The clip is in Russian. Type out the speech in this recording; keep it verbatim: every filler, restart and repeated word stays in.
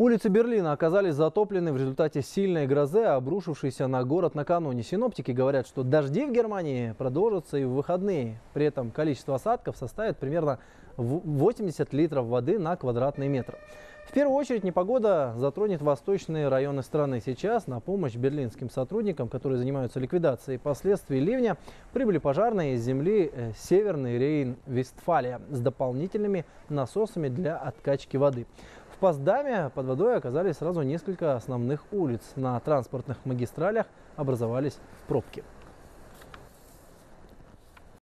Улицы Берлина оказались затоплены в результате сильной грозы, обрушившейся на город накануне. Синоптики говорят, что дожди в Германии продолжатся и в выходные. При этом количество осадков составит примерно восемьдесят литров воды на квадратный метр. В первую очередь непогода затронет восточные районы страны. Сейчас на помощь берлинским сотрудникам, которые занимаются ликвидацией последствий ливня, прибыли пожарные из земли Северный Рейн-Вестфалия с дополнительными насосами для откачки воды. В Постдаме под водой оказались сразу несколько основных улиц. На транспортных магистралях образовались пробки.